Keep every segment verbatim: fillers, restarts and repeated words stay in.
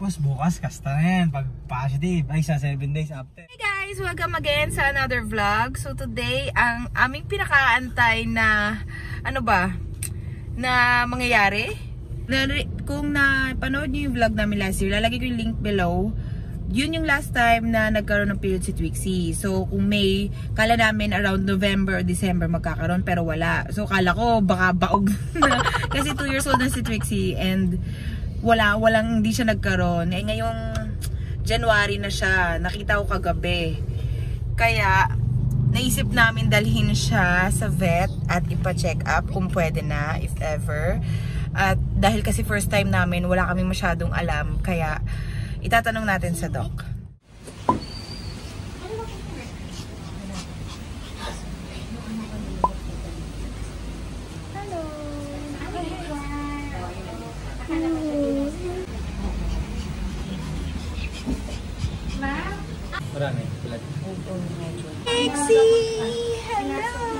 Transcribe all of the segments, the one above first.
Tapos bukas, kasta na yan. Pag positive, ay sa seven days after. Hey guys! Welcome again sa another vlog. So today, ang aming pinakaantay na, ano ba, na mangyayari. Na, kung napanood niyo yung vlog namin last year, lalagay ko yung link below. Yun yung last time na nagkaroon ng period si Twixie. So kung May, kala namin around November or December magkakaroon, pero wala. So kala ko baka baog na. Kasi two years old na si Twixie and wala, walang hindi siya nagkaroon. Eh ngayong January na siya, nakita ko kagabi. Kaya naisip namin dalhin siya sa vet at ipa-check up kung pwede na, if ever. At dahil kasi first time namin, wala kami masyadong alam, kaya itatanong natin sa doc. Hello. Marami. Trixie! Hello!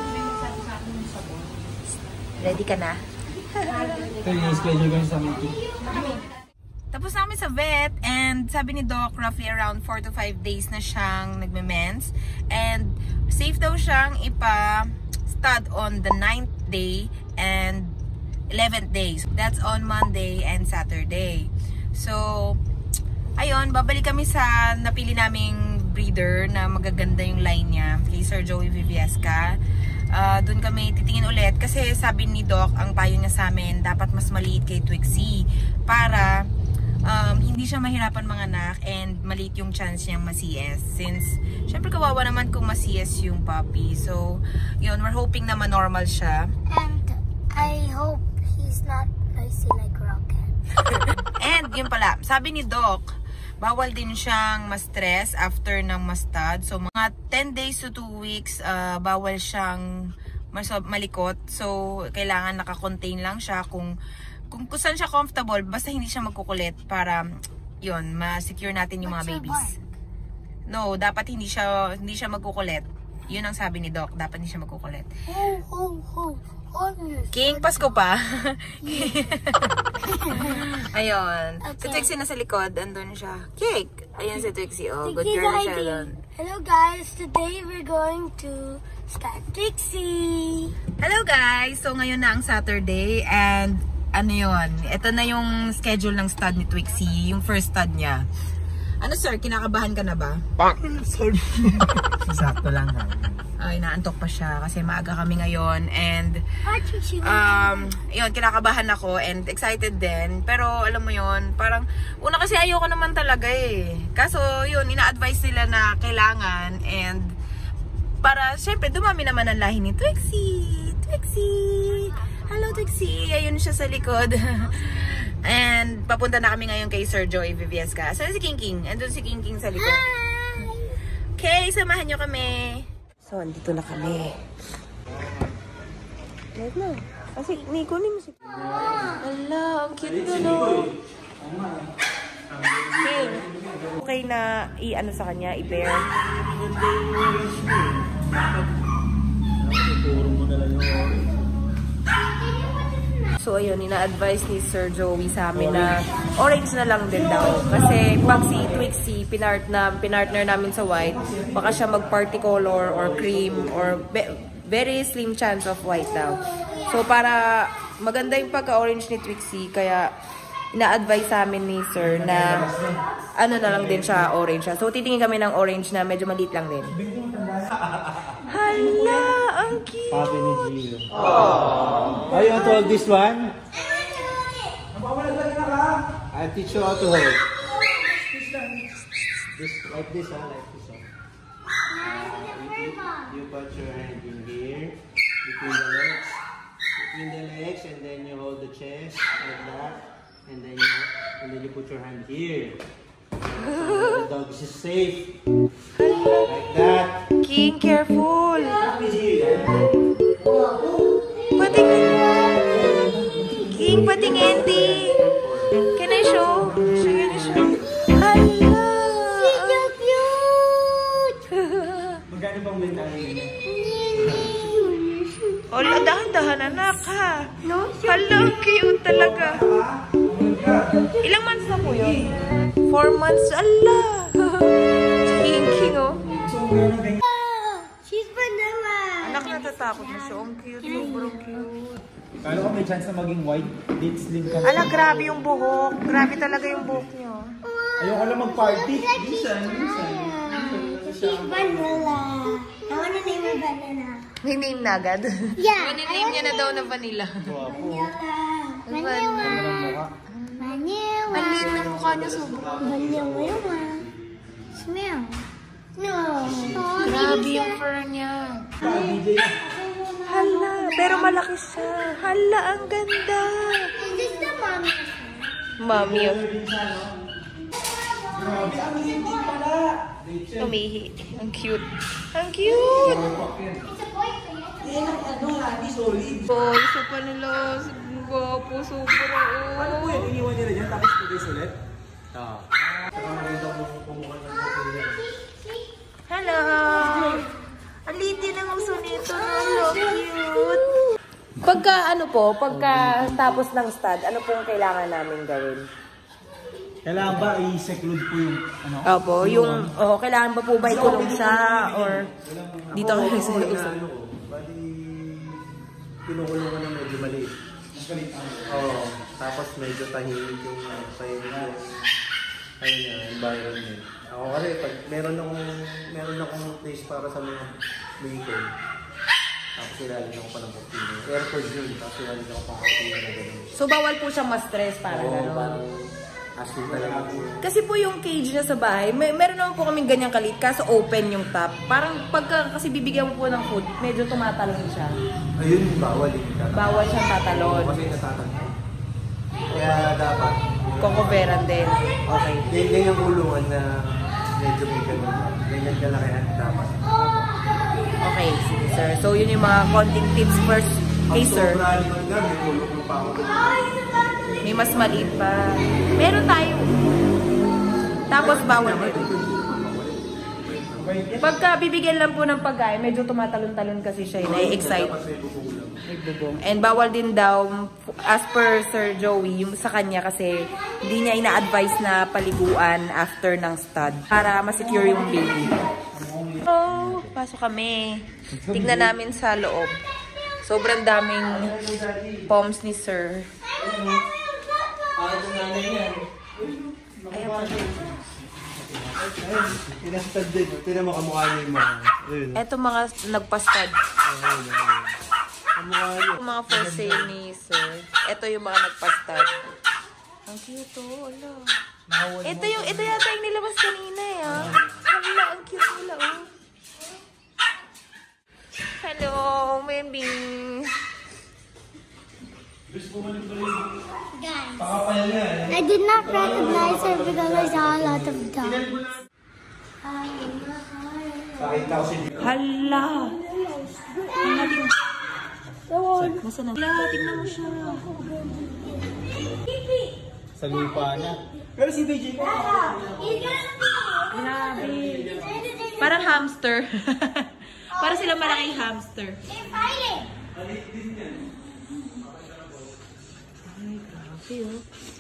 Ready ka na? Ito yung schedule ko sa meeting. Tapos namin sa vet and sabi ni Doc roughly around four to five days na siyang nagme-mens and safe daw siyang ipa-stud on the ninth day and eleventh days. That's on Monday and Saturday. So ayun, babalik kami sa napili naming breeder na magaganda yung line niya kay Sir Joey Viviesca. Uh, doon kami titingin ulit kasi sabi ni Doc, ang payo niya sa amin dapat mas maliit kay Twixie para um, hindi siya mahirapan manganak and maliit yung chance niyang ma-C S since syempre kawawa naman kung ma-C S yung puppy. So yun, we're hoping na ma-normal siya and I hope he's not noisy like Rocket. And yun pala, sabi ni Doc bawal din siyang ma-stress after ng ma-stud. So, mga ten days to two weeks, uh, bawal siyang malikot. So, kailangan naka-contain lang siya kung, kung kung saan siya comfortable. Basta hindi siya magkukulit para, yun, ma-secure natin yung mga babies. No, dapat hindi siya, hindi siya magkukulit. Yun ang sabi ni Doc, dapat hindi siya magkukulit. Ho, ho, ho. King, Pasko pa. Ayun. Okay. Si Twixie nasa likod. Andun siya. Cake. Ayun si Twixie. Oh, good girl na siya doon. Hello guys. Today we're going to start Twixie. Hello guys. So ngayon na ang Saturday. And ano yun? Ito na yung schedule ng stud ni Twixie. Yung first stud niya. Ano sir? Kinakabahan ka na ba? Sorry. Sakto lang ha. Ay, naantok pa siya kasi maaga kami ngayon and um, yun, kinakabahan ako and excited din. Pero alam mo yun, parang una kasi ayoko naman talaga eh. Kaso yun, ina-advise nila na kailangan and para syempre dumami naman ang lahi ni Twixie. Twixie! Hello Twixie! Ayun siya sa likod. And papunta na kami ngayon kay Sir Joey Viviesca. Saan si King King? Andun si King King sa likod. Hi! Okay, samahan nyo kami. So, andito na kami. Wait na. Kasi, ni, kunin mo si... Ala, ang cute na no. King, okay na i-ano sa kanya, i-bear. So, ayun, ina-advise ni Sir Joey sa amin na orange na lang din daw. Kasi pag si Twixie, pinart na, pinartner namin sa white, baka siya mag-party color or cream or very slim chance of white daw. So, para maganda yung pagka-orange ni Twixie, kaya ina-advise sa amin ni Sir na ano na lang din siya, orange siya. So, titingin kami ng orange na medyo maliit lang din. Hala, ang cute! Papi ni Gio. Oh, you want to hold this one? I'll teach you how to hold. This, like this, huh? Like this, huh? Uh, you, you put your hand in here, between the legs, between the legs, and then you hold the chest like that, and then you, and then you put your hand here. So the dog is safe. Like that. King, careful! Patingin! King, patingin, di! Can I show? Show you, show. Hala! So cute! Magkano bang bintana yun? Hala, dahan-dahan anak ha! Hala, cute talaga! Ilang months na po yun? four months. Ala! King-king, oh. She's vanilla. Anak, natatakot na siya. Ang cute, sobrang cute. Kala ko may chance na maging white. Date slim ka. Ala, grabe yung buhok. Grabe talaga yung buhok niyo. Ayoko lang mag-party. She's vanilla. I wanna name her vanilla. May name na agad. Yeah. May name niya na daw na vanilla. Vanilla. Vanilla. Vanilla. Vanilla. Ang liit na mukha niya sobrang. Vanilla. Smell. No. Grabe yung fur niya. Hala, pero malaki siya. Hala, ang ganda. Is this the mommy? Mami, oh. Grabe, ang hindi pala. Tumihi. Ang cute. Ang cute. It's a boy for you. Eh, ano nga, di solid. Oh, isa pa nila. Gwapo, super. Ano po yun? Iniwan nila dyan, tapos pagkais ulit? Ah. Saka maganda kung kumuha ng mga Hello. Ang liit din ang uso nito. No? Cute. Pagka ano po, pagka tapos ng stud, ano pong kailangan namin gawin? Kailangan ba i-seclude po yung ano? Opo, yung, oh, kailangan ba po ba ikulong siya or dito kayo sa loob? ano ko, bali kinukulong ko ng medyo maliit. Oo. Tapos medyo tahimik yung tahimik yung ayun niya, environment. Ako kasi pag meron akong meron akong place para sa mga vehicle. Tapos ilalagyan ako pa ng cortina. Airport yun, tapos ilalagyan ako pa ng cortina na gano'n. So bawal po siyang ma-stress para Oo, gano'n. parang asking talaga po. Kasi po yung cage na sa bahay, may, meron naman po kaming ganyang kalit, kaso open yung top. Parang pagka kasi bibigyan mo po ng food, medyo tumatalon siya. Ayun, bawal yung tatalon. Bawal siyang tatalon. Kasi natatalon. Kaya dapat, Kokoveran din. Okay. ganyan ganyang kulungan na medyo may ganun. Ganyan kalakihan dapat. Okay, sige sir. So yun yung mga konting tips first kay sir. Sobra naman nga, may kulong pa ako doon. May mas maliit pa. Meron tayo. Tapos bawal din. Pagka bibigyan lang po ng pagkain, medyo tumatalon-talon kasi siya. Na-excite. Dapat may bubong. May bubong. And bawal din daw, as per Sir Joey, yung sa kanya kasi hindi niya ina-advise na paliguan after ng stud para ma-secure yung baby. Oh, pasok kami. Tignan namin sa loob. Sobrang daming poms ni Sir. Pinastad din. Tinan mo kamukha niyo yung mga. Ayun. Eto mga nagpa-stud. Kamukha niyo. Yung mga for sale ni Sir. Eto yung mga nagpa-stud. Ang cute oh, ala. Ito yung, ito yata yung nilabas kanina eh ah. Hala, ang cute nila oh. Hello, baby. Guys, I did not recognize her because I saw a lot of dogs. Pakita ko si Hala. Hala, tingnan. Nasa na? Hala, tingnan mo siya. Sa lupa na. Pero si B J ko. Grabe. Parang hamster. Para silang malaking hamster. They're fighting. Ay, grabe oh.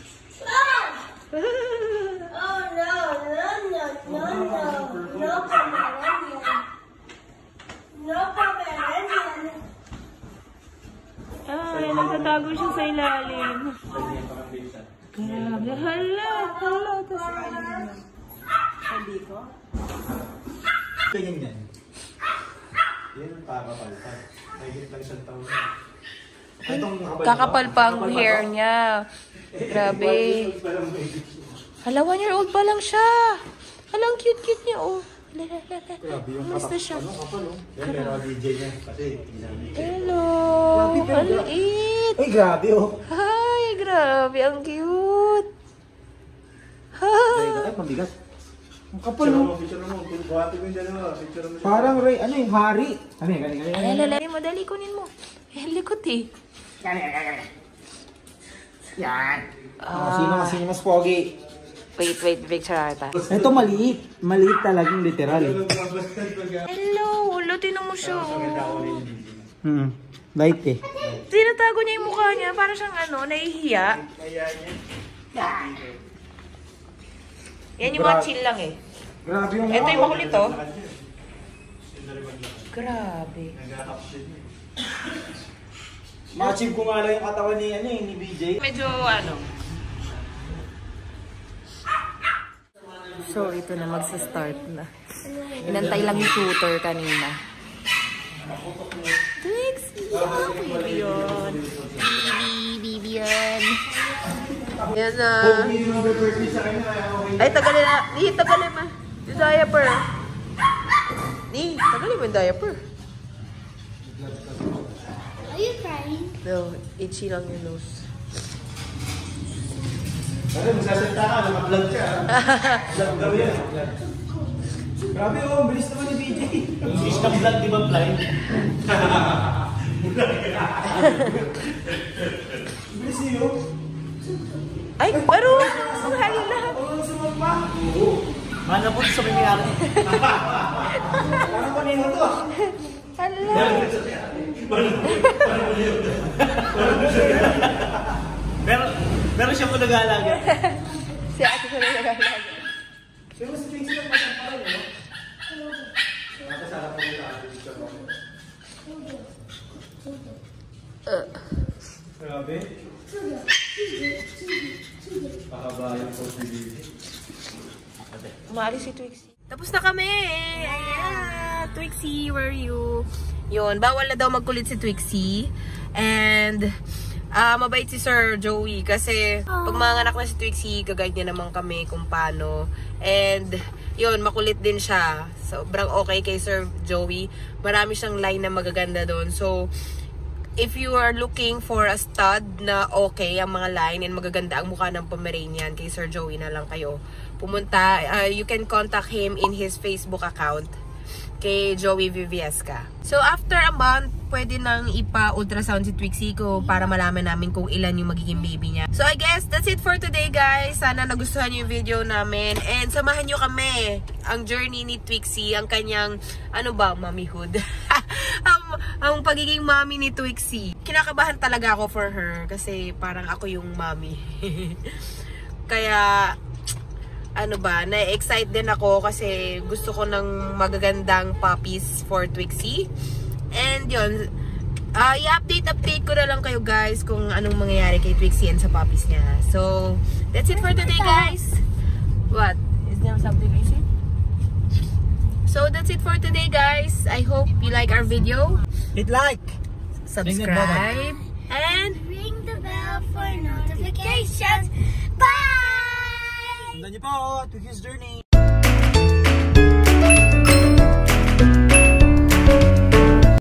Oh no, no, no, no, no. No Pomeranian. No Pomeranian. Ay, nagtatago siya sa ilalim. Grabe. Hala, hala. Sabi ko? Tingin yan. Yan ang kakapalpan. Mahigit lang isang taon na. Itong Kakapal pa ang hair niya. Grabe. Hala, one year old pa lang siya. Hala, ang cute-cute niya, oh. Hala, hala, hala. Grabe yung Kamusta siya? Ano kapal, oh. Yan, meron D J niya. Kasi, ginamit. Hello. Ang liit. Ay, grabe, oh. Ay, grabe. Ang cute. Ay, Ha. ay, mabigat. Ang kapal Picture mo. mo, picture mo. Buhati ko yung dalawa. Picture mo siya. Parang Ray, ano yung hari? Ano yung galing galing? Ay, lalari mo. Dali, kunin mo. Eh, likot eh. Yan. Ah, sino mas sino mas pogi? Wait, wait. Picture kita. Ito maliit. Maliit talagang literal. Hello. Hello, tinan mo siya. Oh. Hmm. Light eh. Tinatago niya yung mukha niya. Parang siyang ano, nahihiya. Yan yung mga chill lang eh. Grabe yung Ito yung makulit oh. Lakad niya. Yun na rin maglakad. Grabe. Nag-a-up din niya. Ma-achieve ko nga lang yung katawan ni, ano, eh, ni B J. Medyo ano. So, ito na magsa-start na. Inantay lang yung tutor kanina. Trixie! Baby yun. Baby, baby yun. Yan na. Ay, tagalin na. Ni, tagalin ma. Yung diaper. Ni, tagalin mo yung diaper. Are you crying? No, itchy lang yung nose. Ano, magsasalita ka, naka-vlog ka. Vlog daw yan. Grabe oh, ang bilis naman ni B J. Ang bilis ng vlog, di ba blind? Bilis niyo. Ay, pero ang hangin lahat. Ano sa mga pa? Mana po sa may mayari. Parang kanina to ah. Hala. Pero, pero siya po nag-aalaga. Si ate ko na nag-alaga. Pero si Trixie lang pasang pa rin, no? Nakasarap po nila ako dito po. Uh. Grabe. Pakabayan po si B J. Umaalis si Twixie. Tapos na kami! Ayan! Twixie, where are you? Yun, bawal na daw magkulit si Twixie. And, ah mabait si Sir Joey. Kasi, pag mga anak na si Twixie, gagayad niya naman kami kung paano. And, yun, makulit din siya. Sobrang okay kay Sir Joey. Marami siyang line na magaganda doon. So, if you are looking for a stud na okay ang mga line and magaganda ang mukha ng Pomeranian, kay Sir Joey na lang kayo pumunta. Uh, you can contact him in his Facebook account, kay Joey Viviesca. So, after a month, pwede nang ipa-ultrasound si Twixie ko para malaman namin kung ilan yung magiging baby niya. So, I guess that's it for today, guys. Sana nagustuhan niyo yung video namin. And samahan niyo kami ang journey ni Twixie, ang kanyang, ano ba, mommyhood. ang, ang pagiging mommy ni Twixie. Kinakabahan talaga ako for her kasi parang ako yung mommy. Kaya, ano ba, na-excite din ako kasi gusto ko ng magagandang puppies for Twixie. And yun, uh, i-update-update ko na lang kayo guys kung anong mangyayari kay Twixie and sa puppies niya. So, that's it for today guys. What? Is there something I said? So, that's it for today guys. I hope you like our video. Hit like! Subscribe. And Ring the bell for notifications. Bye! Sundan niyo po, Twixie's Journey.